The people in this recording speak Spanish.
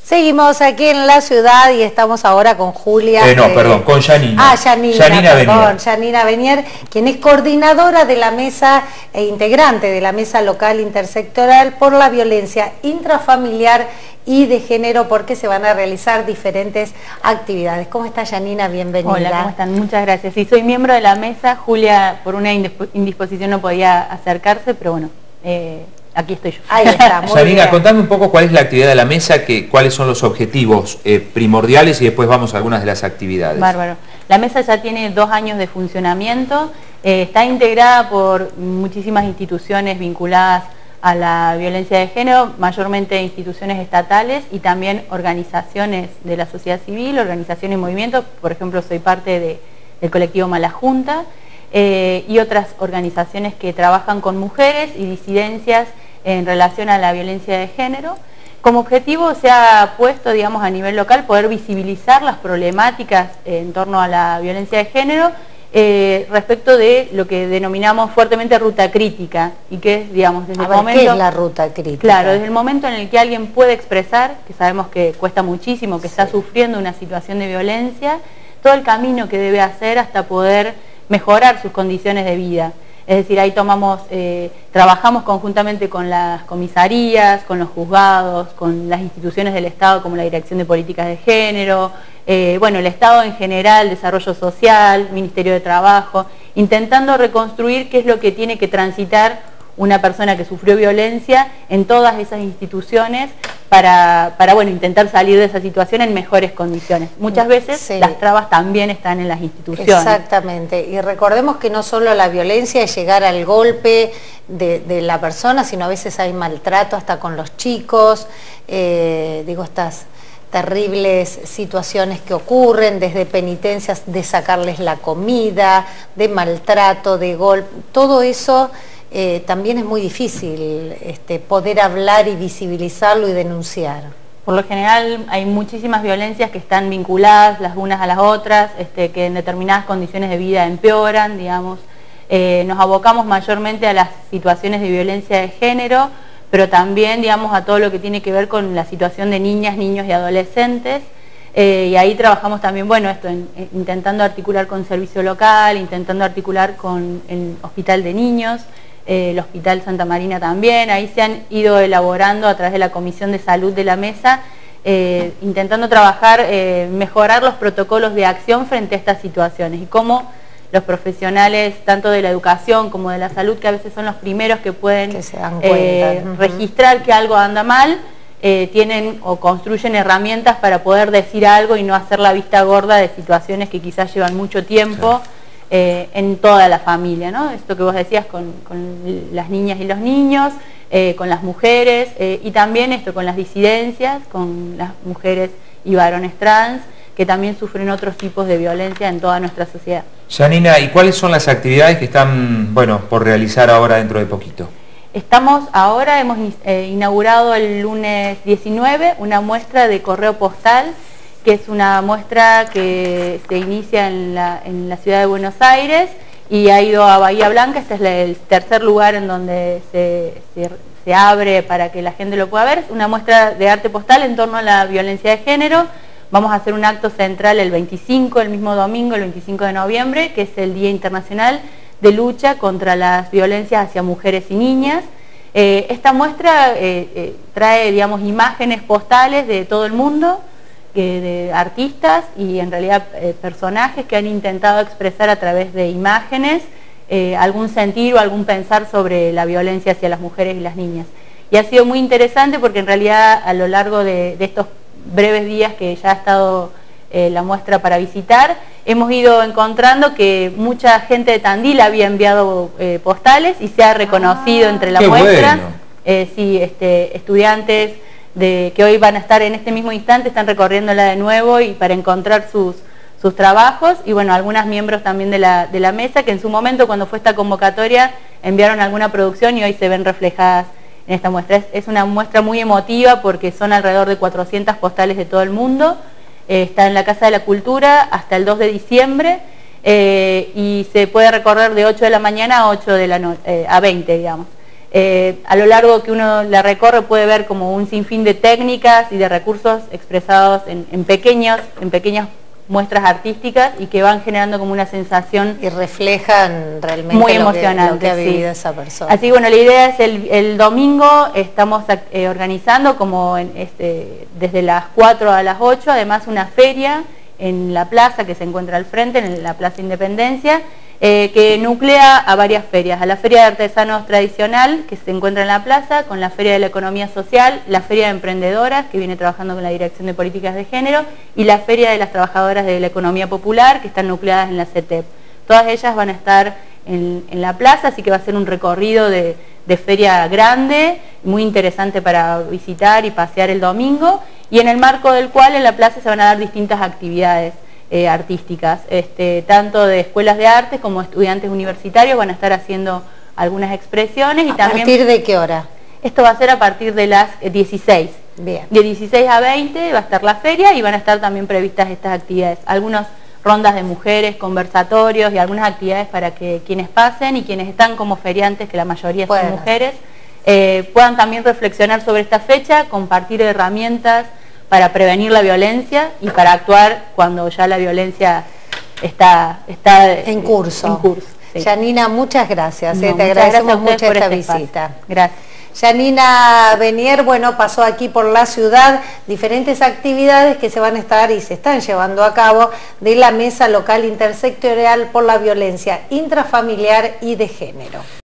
Seguimos aquí en la ciudad y estamos ahora con Julia. Con Yanina. Yanina Benier, quien es coordinadora de la mesa e integrante de la mesa local intersectorial por la violencia intrafamiliar y de género, porque se van a realizar diferentes actividades. ¿Cómo está, Yanina? Bienvenida. Hola, ¿cómo están? Muchas gracias. Sí, soy miembro de la mesa. Julia, por una indisposición, no podía acercarse, pero bueno, aquí estoy yo. Ahí está, muy Yanina, bien. contame un poco cuál es la actividad de la mesa, cuáles son los objetivos primordiales y después vamos a algunas de las actividades. Bárbaro. La mesa ya tiene 2 años de funcionamiento, está integrada por muchísimas instituciones vinculadas a la violencia de género, mayormente instituciones estatales y también organizaciones de la sociedad civil, organizaciones y movimientos. Por ejemplo, soy parte del colectivo Mala Junta y otras organizaciones que trabajan con mujeres y disidencias en relación a la violencia de género. Como objetivo se ha puesto, digamos, a nivel local, poder visibilizar las problemáticas en torno a la violencia de género respecto de lo que denominamos fuertemente ruta crítica, y que es, digamos, desde el momento... ¿Qué es la ruta crítica? Claro, desde el momento en el que alguien puede expresar, que sabemos que cuesta muchísimo, que está sufriendo una situación de violencia, todo el camino que debe hacer hasta poder mejorar sus condiciones de vida. Es decir, ahí trabajamos conjuntamente con las comisarías, con los juzgados, con las instituciones del Estado como la Dirección de Políticas de Género, bueno, el Estado en general, Desarrollo Social, Ministerio de Trabajo, intentando reconstruir qué es lo que tiene que transitar una persona que sufrió violencia en todas esas instituciones para bueno, intentar salir de esa situación en mejores condiciones. Muchas veces las trabas también están en las instituciones. Exactamente, y recordemos que no solo la violencia es llegar al golpe de la persona, sino a veces hay maltrato hasta con los chicos, estas terribles situaciones que ocurren, desde penitencias de sacarles la comida, de maltrato, de golpe, todo eso. También es muy difícil poder hablar y visibilizarlo y denunciar. Por lo general hay muchísimas violencias que están vinculadas las unas a las otras, que en determinadas condiciones de vida empeoran, digamos. Nos abocamos mayormente a las situaciones de violencia de género, pero también, digamos, a todo lo que tiene que ver con la situación de niñas, niños y adolescentes. Y ahí trabajamos también, bueno, intentando articular con servicio local, intentando articular con el Hospital de Niños, el Hospital Santa Marina también. Ahí se han ido elaborando a través de la Comisión de Salud de la mesa, intentando trabajar, mejorar los protocolos de acción frente a estas situaciones y cómo los profesionales, tanto de la educación como de la salud, que a veces son los primeros que pueden registrar que algo anda mal, tienen o construyen herramientas para poder decir algo y no hacer la vista gorda de situaciones que quizás llevan mucho tiempo en toda la familia, ¿no? Esto que vos decías con las niñas y los niños, con las mujeres y también con las disidencias, con las mujeres y varones trans, que también sufren otros tipos de violencia en toda nuestra sociedad. Yanina, ¿y cuáles son las actividades que están, por realizar ahora dentro de poquito? Hemos inaugurado el lunes 19 una muestra de correo postal, que es una muestra que se inicia en la ciudad de Buenos Aires y ha ido a Bahía Blanca. Este es el tercer lugar en donde se abre para que la gente lo pueda ver. Es una muestra de arte postal en torno a la violencia de género. Vamos a hacer un acto central el 25, el mismo domingo, el 25 de noviembre, que es el Día Internacional de Lucha contra las Violencias hacia Mujeres y Niñas. Esta muestra trae, digamos, imágenes postales de todo el mundo, de artistas y en realidad personajes que han intentado expresar a través de imágenes algún sentir o algún pensar sobre la violencia hacia las mujeres y las niñas. Y ha sido muy interesante porque en realidad a lo largo de estos breves días que ya ha estado la muestra para visitar, hemos ido encontrando que mucha gente de Tandil había enviado postales y se ha reconocido entre la muestra. Bueno. Sí, estudiantes que hoy van a estar en este mismo instante, están recorriéndola de nuevo y para encontrar sus trabajos, y bueno, algunos miembros también de la mesa que en su momento, cuando fue esta convocatoria, enviaron alguna producción y hoy se ven reflejadas en esta muestra. Es una muestra muy emotiva porque son alrededor de 400 postales de todo el mundo. Está en la Casa de la Cultura hasta el 2 de diciembre y se puede recorrer de 8 de la mañana a 8 de la noche, a 20, digamos. A lo largo que uno la recorre puede ver como un sinfín de técnicas y de recursos expresados en pequeñas muestras artísticas y que van generando como una sensación y reflejan realmente muy lo emocionante, que ha vivido sí. esa persona. Así que bueno, la idea es el domingo estamos organizando como desde las 4 a las 8, además una feria en la plaza que se encuentra al frente, en la Plaza Independencia, que nuclea a varias ferias, a la Feria de Artesanos Tradicional, que se encuentra en la plaza, con la Feria de la Economía Social, la Feria de Emprendedoras, que viene trabajando con la Dirección de Políticas de Género, y la Feria de las Trabajadoras de la Economía Popular, que están nucleadas en la CETEP. Todas ellas van a estar en la plaza, así que va a ser un recorrido de feria grande, muy interesante para visitar y pasear el domingo, y en el marco del cual en la plaza se van a dar distintas actividades artísticas, tanto de escuelas de artes como estudiantes universitarios van a estar haciendo algunas expresiones. Y también, ¿a partir de qué hora? Esto va a ser a partir de las 16. Bien. De 16 a 20 va a estar la feria y van a estar también previstas estas actividades. Algunas rondas de mujeres, conversatorios y algunas actividades para que quienes pasen y quienes están como feriantes, que la mayoría son mujeres, puedan también reflexionar sobre esta fecha, compartir herramientas para prevenir la violencia y para actuar cuando ya la violencia está en curso. Sí. Janina, muchas gracias. Te agradecemos mucho esta visita. Gracias. Janina Benier, bueno, pasó aquí por la ciudad diferentes actividades que se van a estar y se están llevando a cabo de la Mesa Local Intersectorial por la Violencia Intrafamiliar y de Género.